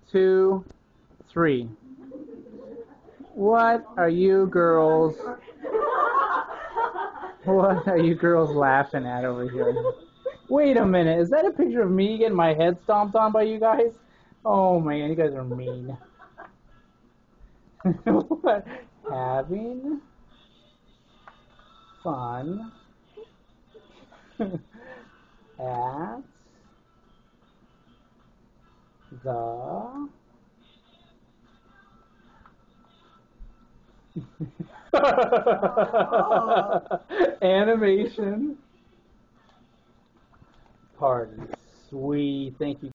2, 3. What are you girls laughing at over here? Wait a minute, is that a picture of me getting my head stomped on by you guys? Oh man, you guys are mean. What? Having fun at the animation party. Sweet, thank you.